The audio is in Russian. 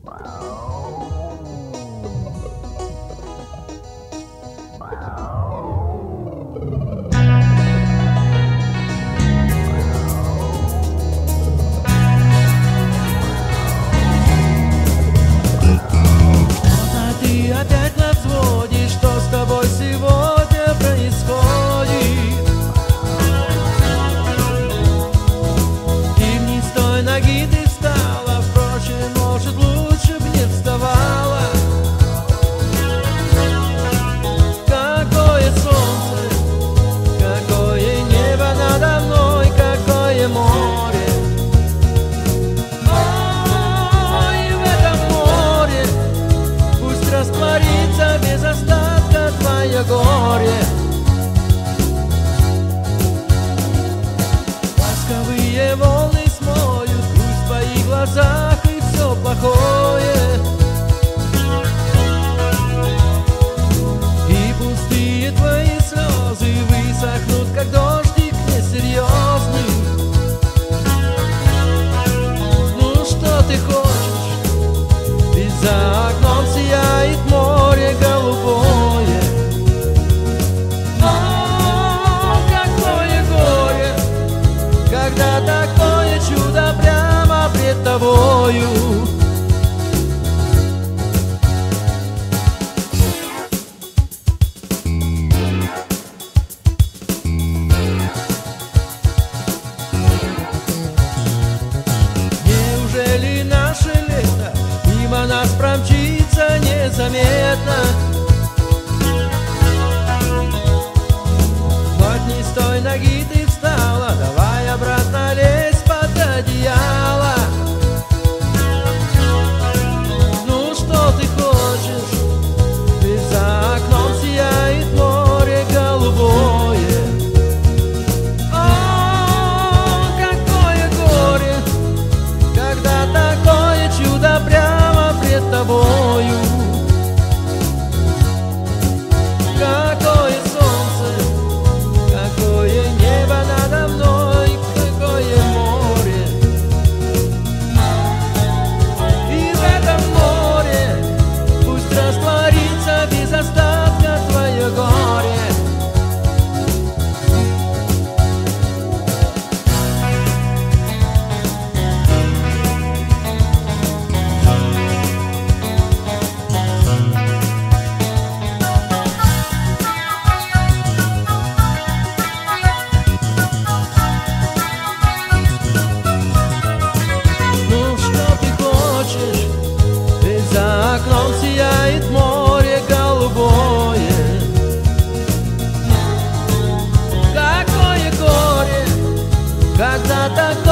Ты опять на взводе, что с тобой сегодня происходит? Ты не с той ноги ты встала, впрочем, может, лучше б не вставала. Какое солнце, какое небо надо мной, какое море. Ой, в этом море пусть растворится без остатка твое горе. Ласковые волны смоют грусть в твоих глазах и все плохое. И пустые твои слезы высохнут, как дождик несерьезный. Ну что ты хочешь? Ведь за окном сияет море голубое. О, какое горе, когда такое чудо прямо пред тобою. Неужели наше лето мимо нас промчится незаметно? Вот не с той ноги ты встала, давай обратно лезь под одеяло. Ну что ты хочешь? Ведь за окном сияет море голубое. О, какое горе, когда такое чудо прямо пред тобою. Какое солнце, какое небо надо мной, какое море. И в этом море пусть растворится без остатка твое горе. Ну что ты хочешь? Ведь за окном сияет море голубое. Какое горе, когда такое